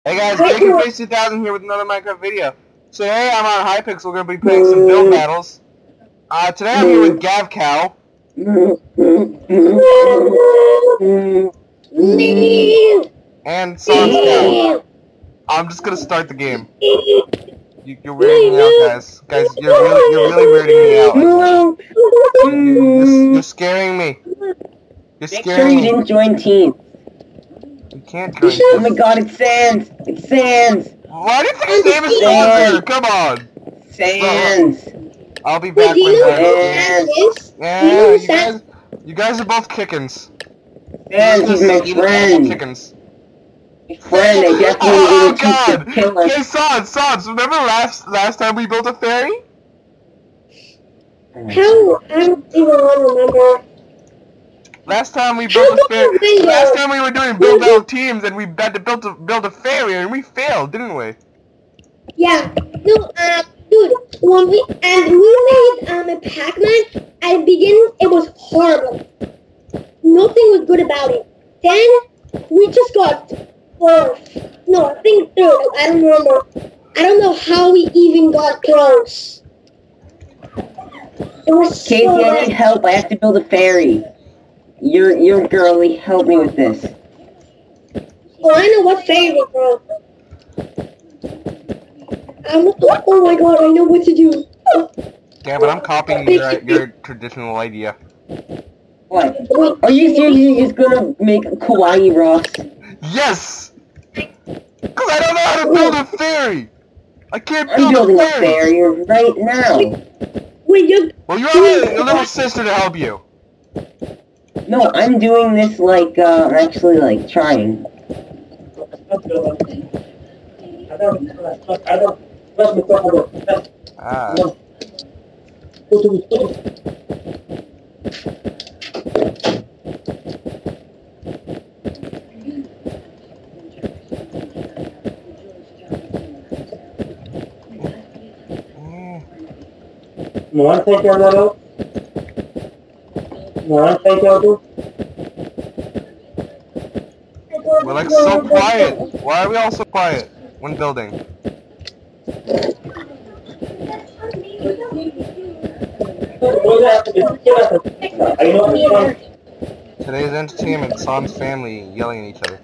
Hey guys, BaconFace2000 here with another Minecraft video. Today I'm on Hypixel, we're going to be playing some build battles. Today I'm here with GavCow. And SonsCow. I'm just going to start the game. You're weirding me out, guys. Guys, you're really weirding me out. You're scaring me. You're scaring me. Make sure you didn't join team. You can't join team. Oh my god, it's Sans! It's Sans! Why do you think his name is Sans? Come on! Sans! I'll be back with that. Yeah, you guys are both chickens. Sans, he's my friend. Chickens. Friend, I definitely didn't kill him. Hey, Sans, remember last time we built a fairy? How? I don't even want to remember. Last time we built a fairy. Last time we were doing build out teams and we had to build a fairy and we failed, didn't we? Yeah. No, dude, when we made a Pac-Man, at the beginning it was horrible. Nothing was good about it. Then we just got fourth. No, I think third. I don't remember. I don't know how we even got close. It was Casey, I need help. I have to build a fairy. You're girly. Help me with this. Oh, I know what fairy, bro. Oh my god, I know what to do. Yeah, but I'm copying your traditional idea. What? Are you serious? You're just gonna make kawaii rocks? Yes! Because I don't know how to build a fairy! I can't build I'm building a fairy right now. Wait, you... Well, you have a little sister to help you. No, I'm doing this like, actually, like, trying. Ah. Want to take care of that out? Want to take care of it? We're like so quiet. Why are we all so quiet when building? Today's entertainment, Sans family yelling at each other.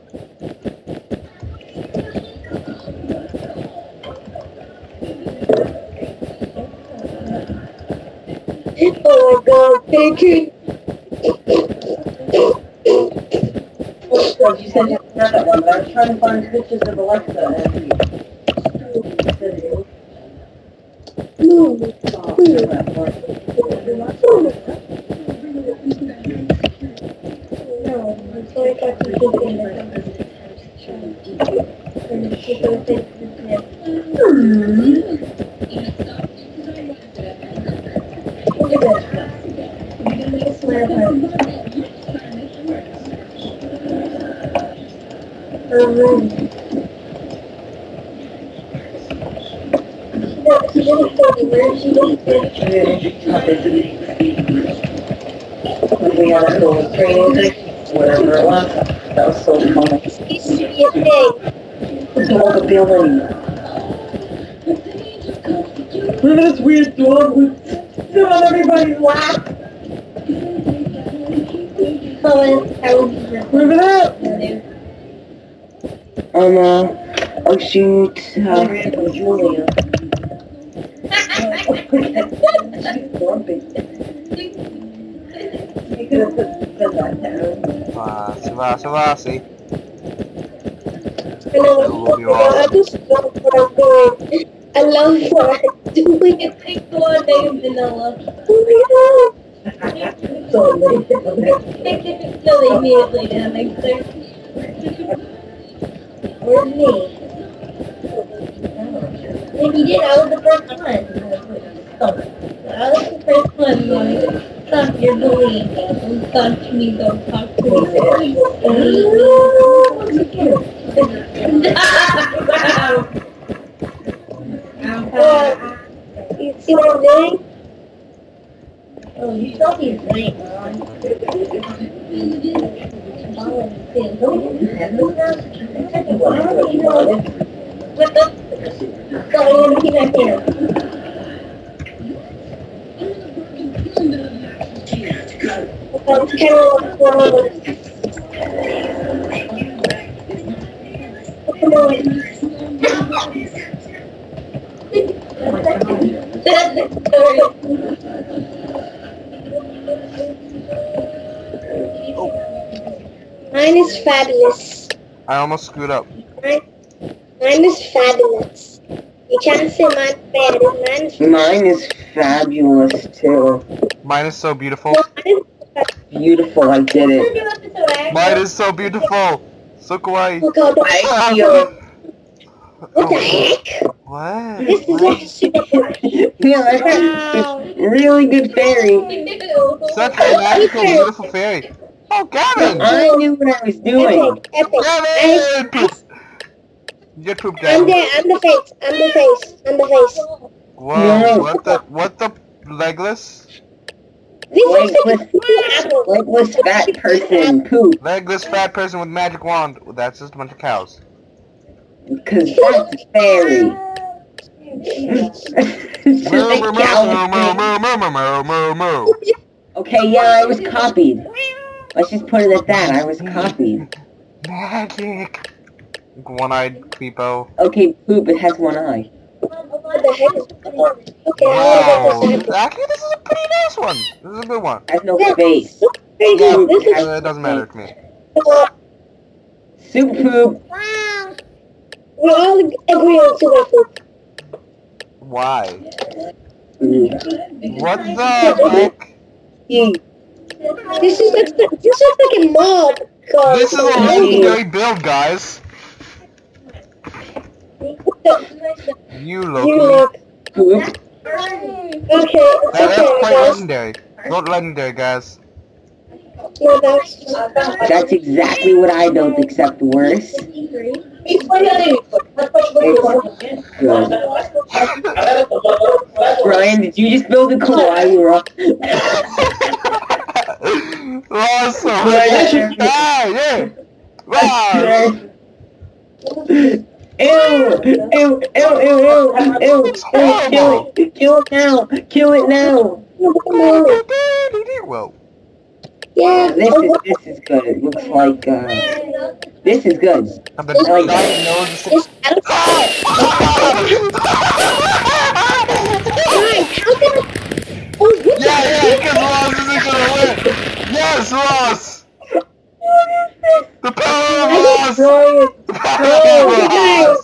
Oh my god, bacon! You said you had that one, but I was trying to find pictures of Alexa and we had a little training thing, whatever it was. That was so fun. Dog ability. Look at this weird dog with on everybody's lap. Look at that. Oh shoot. Julia. You could have put that down. Savasi. I love what I'm doing. It's like the one named Vanilla. Oh my god! So immediately to make sense. Where's me? If you did, I was the first one. I was the first one going, stop your bullying me. Don't touch me, don't talk to me. You see what I'm doing? Oh, you saw me playing on. Mine is fabulous. I almost screwed up. Mine is fabulous. You can't say mine's bad. Mine is fabulous too. Mine is so beautiful. Beautiful, I did it. Mine is so beautiful. So kawaii. Oh God, I feel. what the heck? What? This is What? a super Yeah, that's a really good fairy. Such a magical, beautiful fairy. Oh, Gavin! I knew what I was doing. epic. Gavin! Poop. You get poop, I'm Gavin. there. I'm the face. I'm the face. Whoa, what the legless? This looks like a small apple. Legless fat person poop. Legless fat person with magic wand. Well, that's just a bunch of cows. Because that's a fairy. Moo, moo, moo, moo, moo, moo, moo, moo. Okay, yeah, I was copied. Let's just put it at that. I was copied. Magic. One-eyed peepo. Okay, poop, it has one eye. What the heck is going on? Okay, Wow. I want to get this Actually, this is a pretty nice one. This is a good one. It has no face. Very good. This is It doesn't matter to me. Soup poop. we all agree on super food. Why? Mm. What the heck? This looks like a mob. God. This is a legendary build, guys. You You Loki. look. Poop. Okay, That's okay, quite guys. legendary. Not legendary, guys. No, that's That's exactly what I built, except worse. It's good. Brian, did you just build a kawaii rock? Awesome. Ah, yeah. Wow. Ew! Ew! Ew! Ew! Ew! Ew! Kill it! Kill it now! Kill it now! Whoa. yeah. This is good. It looks like this is good. And the giant nose is It's out of Ah! time. How can I? Oh, what the Yeah, heck? because Ross isn't gonna win. Yes, Ross. The power of Ross. The power of Ross.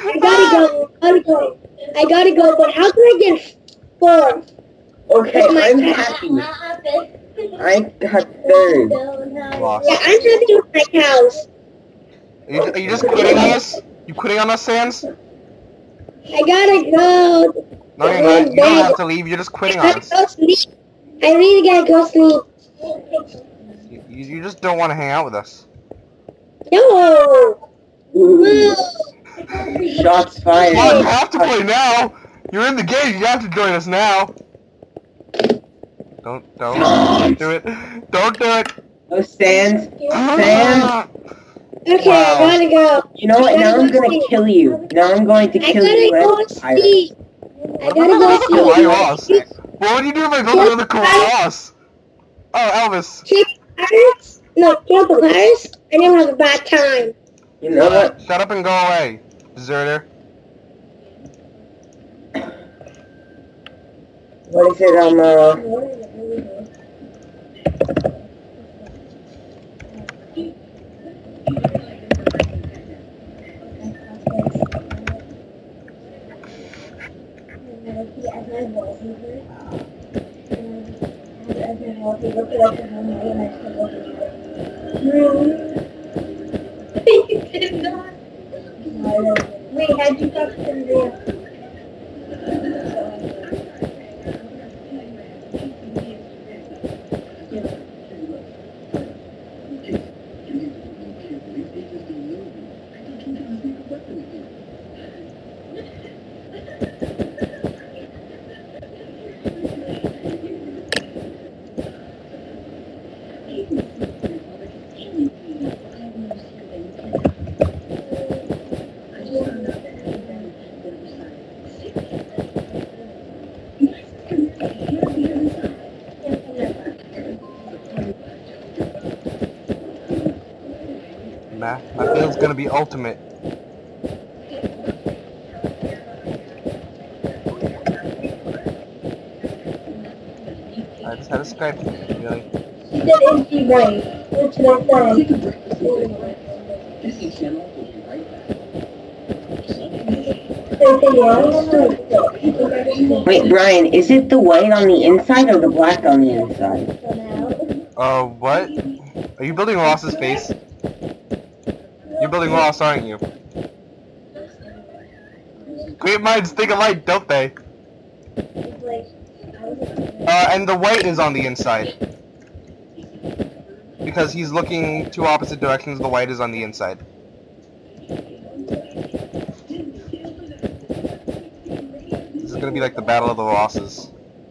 I gotta go, but how can I get 4? Okay, I'm happy. I got third. Ross. Yeah, I'm happy with my cows. Are you just quitting on us? You quitting on us, Sans? I gotta go. No, you're not. You don't have to leave. You're just quitting I on gotta us. go sleep. I really gotta go sleep. You just don't want to hang out with us. No. Ooh, shots Well, you fired. have to play now. You're in the game. You have to join us now. Don't do it. Don't do it. No stands. Stands. Okay, Wow. I gotta go. You know what? Now I'm gonna kill you. Now I'm going to I kill gotta you go as a pirate. sleep. I gotta go Kawaii sleep. Ross. What would you do if I go to the Kawaii Ross? Oh, Elvis. Kill the pirates? No, kill the pirates? I never have a bad time. You know what? Shut up and go away, deserter. What is it? Wait, how'd you talk to them there? My build's gonna be ultimate. I just had a Skype feed, really. She said is she right? What should I say? Wait, Brian, is it the white on the inside or the black on the inside? What? Are you building Ross's face? You're building Ross, aren't you? Great minds think alike, don't they? And the white is on the inside. Because he's looking two opposite directions, the white is on the inside. This is gonna be like the Battle of the Rosses.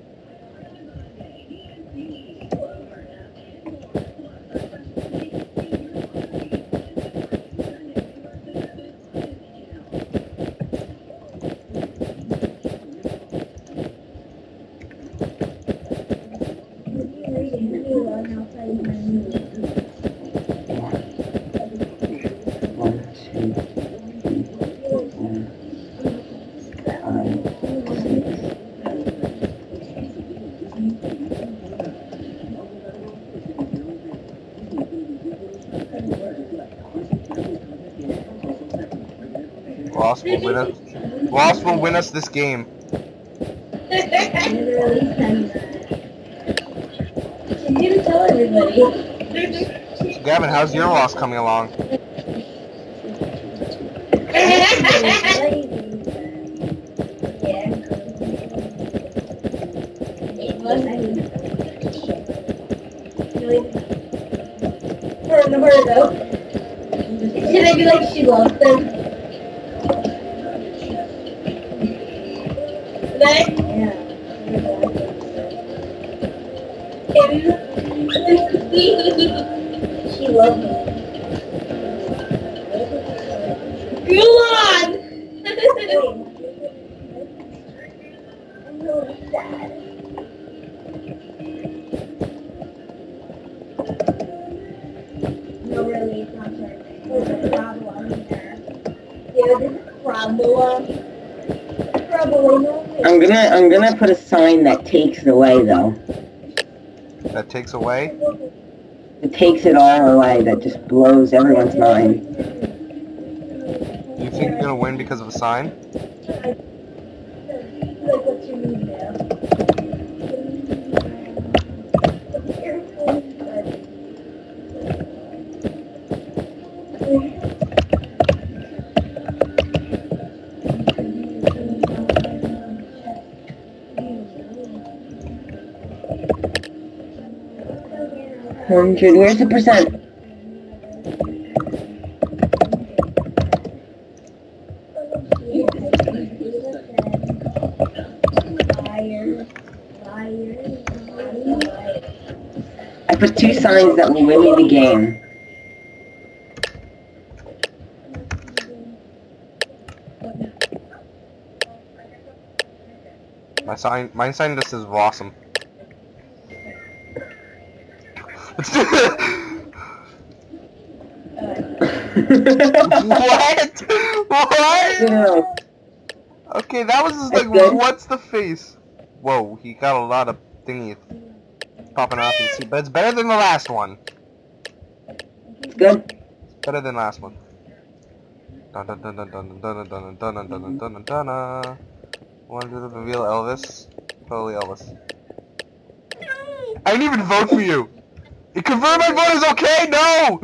Ross will win us this game. You didn't tell everybody. Gavin, how's your Ross coming along? Her though. Should I be like she loves them? She loves me. Go on! I'm really sad. No, really, it's not sure. There's a problem there. There's a problem. I'm gonna put a sign that takes it away though. That takes away? It takes it all away, that just blows everyone's mind. You think you're gonna win because of a sign? Where's the percent? I put 2 signs that will win me the game. My sign just says awesome. What? What? Okay, that was just like, what's the face? Whoa, he got a lot of thingy popping off his seat, but it's better than the last one. It's good. It's better than last one. Dun dun dun dun dun dun dun dun dun dun dun dun dun. Want to reveal Elvis? Totally Elvis. I didn't even vote for you. You confirm my vote is okay? No!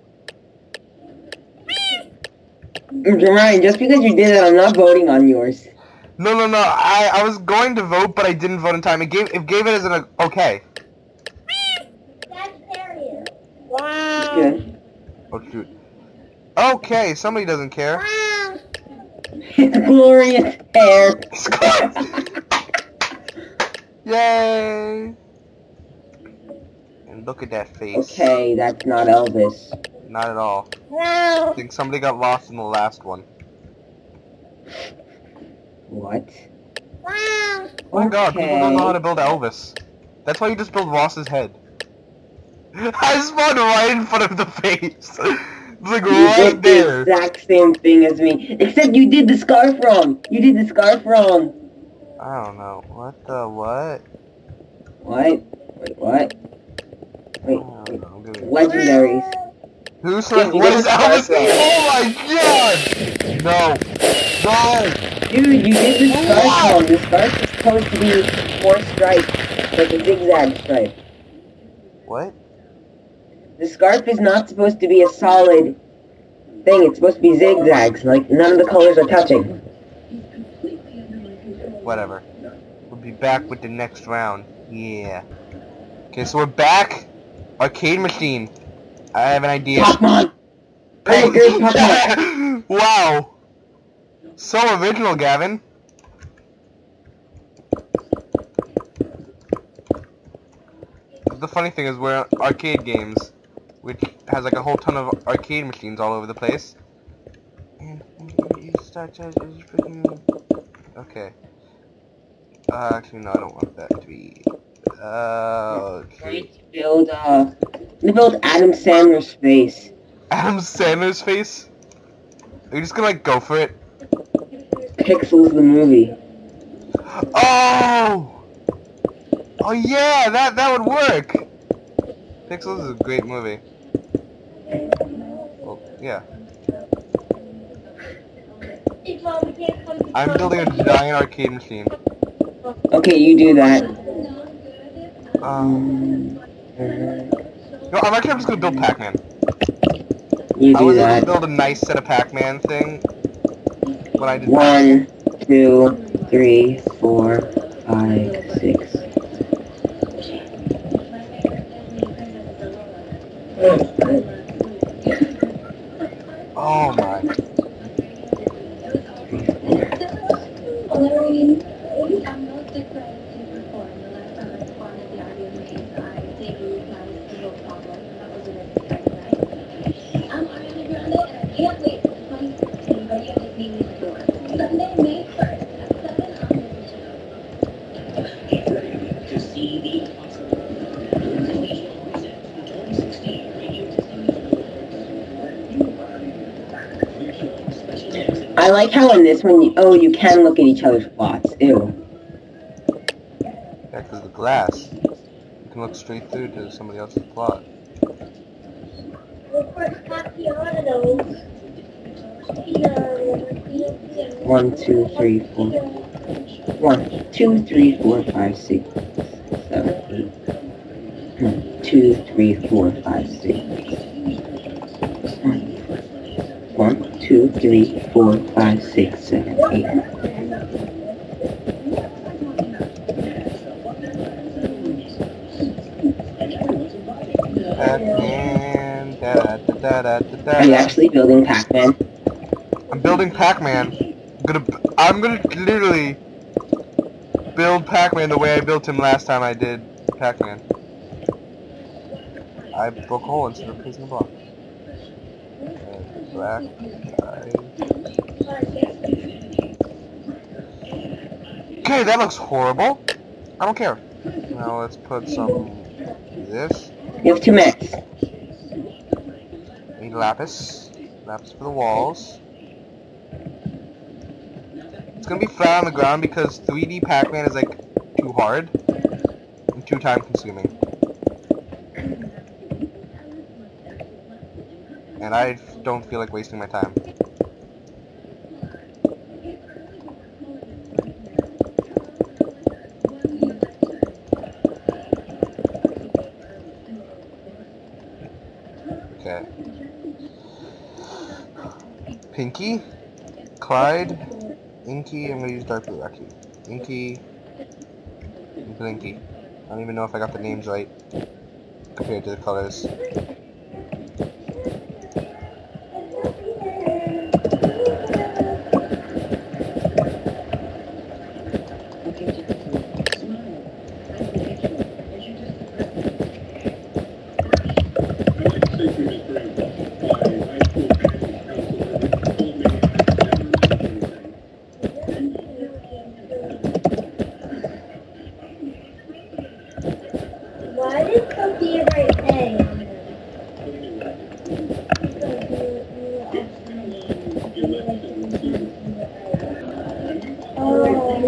Ryan, just because you did it, I'm not voting on yours. No. I was going to vote, but I didn't vote in time. It gave it as an okay. Sagittarius. It's Wow. good. Oh shoot. Okay, somebody doesn't care. It's glorious hair. Yay! And look at that face. Okay, that's not Elvis. Not at all. I think somebody got lost in the last one. What? Oh my god, people don't know how to build Elvis. That's why you just build Ross's head. I spawned right in front of the face. Like You right did the there. exact same thing as me. Except you did the scarf wrong. You did the scarf wrong. I don't know. What the what? What? Wait, what? I Wait, don't know. I'm gonna- legendaries. Who's Dude, you what did is the scarf Elvis? wrong. Oh my god! No. No! Dude, you did the scarf wrong. The scarf is supposed to be 4 stripes, like a zigzag stripe. What? The scarf is not supposed to be a solid thing. It's supposed to be zigzags, like none of the colors are touching. Whatever. We'll be back with the next round. Yeah. Okay, so we're back. Arcade machine. I have an idea. Pac-Man! Hey. Oh, here's Pac-Man! Wow. So original, Gavin. The funny thing is we're arcade games, which has like a whole ton of arcade machines all over the place. And you start charging freaking. Okay. Actually, no, I don't want that to be. Okay. Build Adam Sandler's face. Adam Sandler's face? Are you just gonna like go for it? Pixels the movie. Oh! Oh yeah, that would work! Pixels is a great movie. Well, yeah. I'm building a giant arcade machine. Okay, you do that. No, I'm just gonna build Pac-Man. You I do was able to that. build a nice set of Pac-Man thing when I did 1, 2, 3, 4, 5, 6. Oh my. I like how in this one, you can look at each other's plots. Ew. Yeah, because the glass. You can look straight through to somebody else's plot. 1, 2, 3, 4. 1, 2, 3, 4, 5, 6, 7, 8. 2, 3, 4, 5, 6. 1, 2, 3, 4, 5, 6, 7, 8. Pac-Man, da-da-da-da-da-da. Are you actually building Pac-Man? I'm building Pac-Man. I'm gonna literally build Pac-Man the way I built him last time I did Pac-Man. I broke a hole instead of placing a block. Black. Okay, that looks horrible. I don't care. Now let's put some this. You have 2 minutes. Need lapis. Lapis for the walls. It's gonna be flat on the ground because 3D Pac-Man is like too hard and too time consuming. And I don't feel like wasting my time. Okay. Pinky, Clyde, Inky, I'm gonna use dark blue actually. Inky, and Blinky. I don't even know if I got the names right compared to the colors. Why did Sophia write A?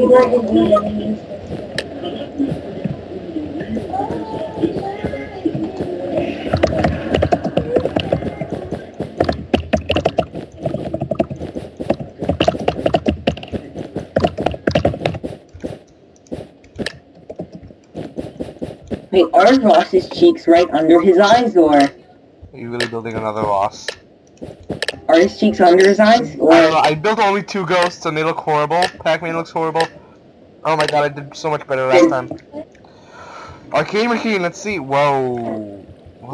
Wait, are Ross's cheeks right under his eyes, or Are you really building another Ross? are his cheeks under his eyes? Or I don't know, I built only 2 ghosts and they look horrible. Pac-Man looks horrible. Oh my god, I did so much better last time. Arcade machine, let's see. Whoa.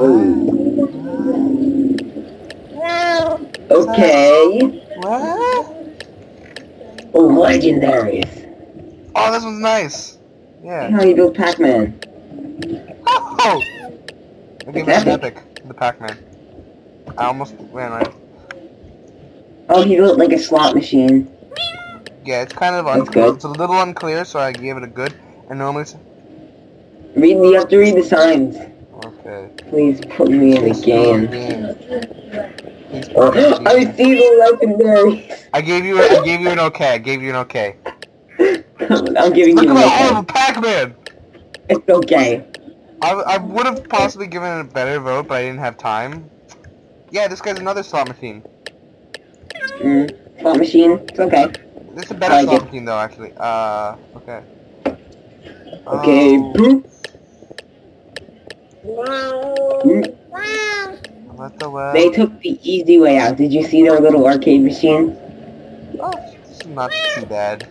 okay. What? Legendaries. Oh, this one's nice. Yeah. How you build Pac-Man? Oh! I gave it an epic, the Pac-Man. I almost ran right. Oh, he built like a slot machine. Yeah, it's kind of That's unclear. good. It's a little unclear, so I gave it a good. And normally it's... You have to read the signs. Okay. Please put me in the game. Please put me in the I game. see the legendaries. I gave you an okay. I gave you an okay. I'm giving Look you at an that okay. horrible Pac-Man! It's okay. I would have possibly given it a better vote, but I didn't have time. Yeah, this guy's another slot machine. Slot machine. It's okay. This is a better I like slot it. machine though, actually. Okay. Okay. Oh, Boop. what the well? They took the easy way out. Did you see their little arcade machine? Oh, this is not too bad.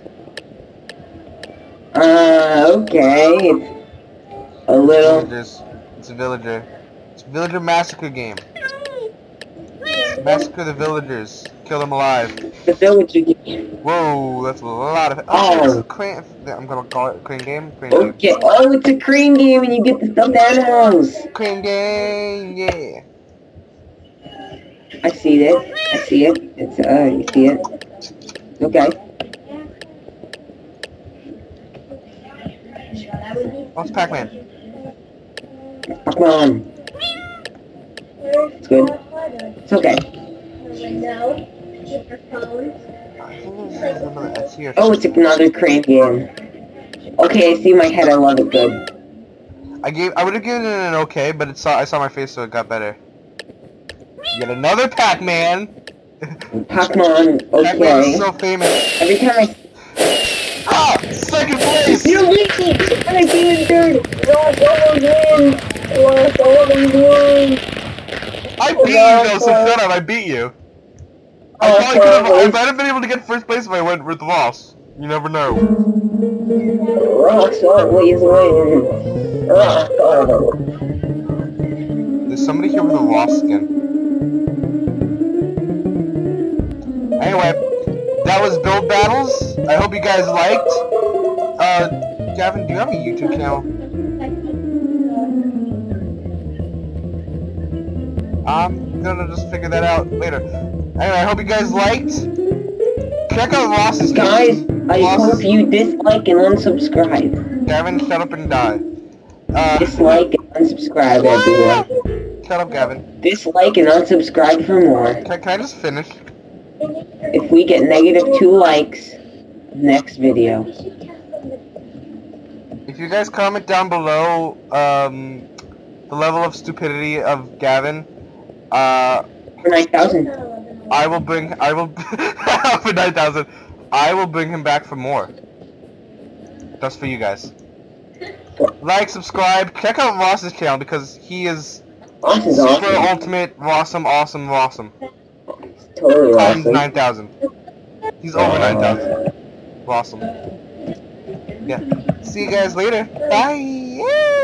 Okay. It's a little. Villagers. It's a villager. It's a villager massacre game. Massacre the villagers. Kill them alive. The villager game. Whoa, that's a lot of. Oh. It's a crane. I'm gonna call it crane game. Crane game. Okay. Oh, it's a crane game and you get the stuffed animals. Crane game. Yeah. I see it. I see it. It's you see it. Okay. What's Pac-Man? Come on. It's good. It's okay. I think this is another. It's here. Oh, it's another crane game. Okay, I see my head. I love it. Good. I would have given it an okay, but I saw my face, so it got better. Yet another Pac-Man. Pac-Man. Pac-Man Okay. is so famous. Every time I. Ah, second place. You beat me! And I came in third! Ross almost wins! Ross almost wins! I beat you though, so shut up. I beat you. I Oh, probably could have. I sorry. might have been able to get first place if I went with Ross. You never know. Ross always wins! Ross always. There's somebody here with a Ross skin. Anyway, that was Build Battles. I hope you guys liked. Gavin, do you have a YouTube channel? I'm gonna just figure that out later. Anyway, I hope you guys liked. Check out Ross's Guys, I Ross's- hope you dislike and unsubscribe. Gavin, shut up and die. Dislike and unsubscribe, everyone. Shut up, Gavin. Dislike and unsubscribe for more. Can I just finish? If we get -2 likes, next video. If you guys comment down below, the level of stupidity of Gavin, For 9,000. I will for 9,000. I will bring him back for more. That's for you guys. Like, subscribe, check out Ross's channel because he is Ross is super awesome. ultimate, awesome. Totally Times awesome. 9,000. He's over 9,000. Awesome. Yeah. See you guys later. Bye.